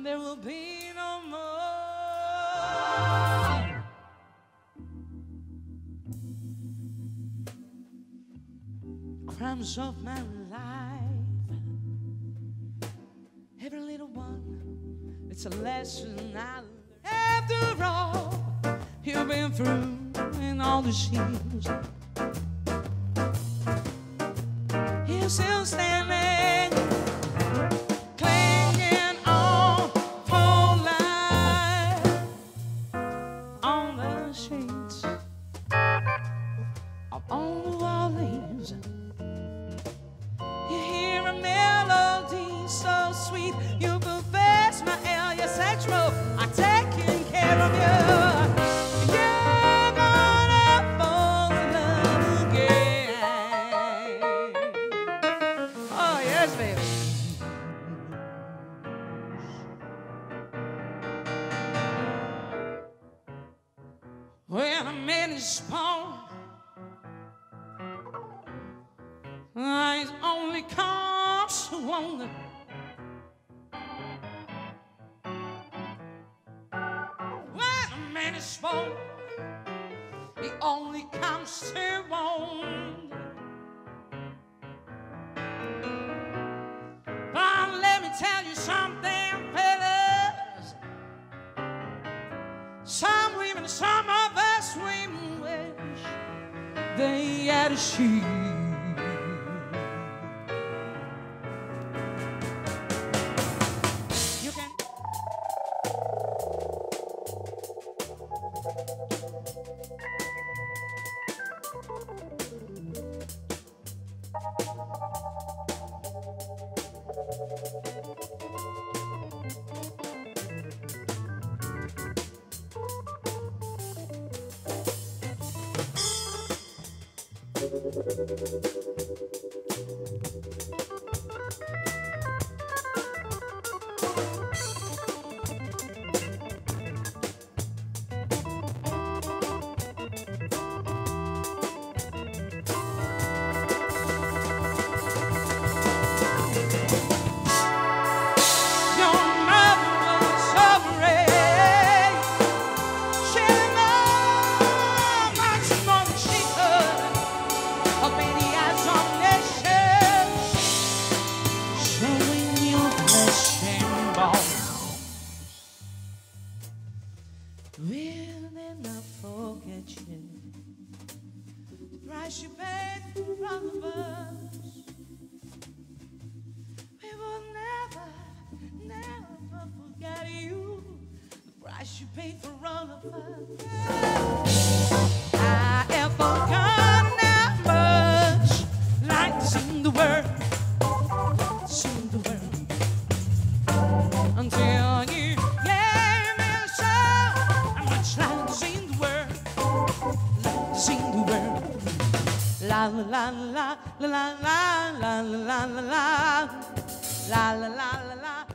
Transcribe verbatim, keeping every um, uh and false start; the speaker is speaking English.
there will be no more crimes of my life. Every little one, it's a lesson I learned. After all you've been through in all these years, you're still standing, clinging on for life, on the sheets of all the walls. You hear a melody so sweet, you confess my L, you're sexual, I'm taking care of you. You're gonna fall in love again. Oh yes, baby. When a man is born, eyes only comes to wonder. When a man is born, he only comes to wonder. But let me tell you something, fellas. Some women, some of us women wish they had a sheep. Will never forget you. The price you paid for all of us. We will never, never forget you. The price you paid for all of us. I have forgotten how much life's in the world, it's in the world, until you. La la la la la la la la la la la la la la la la.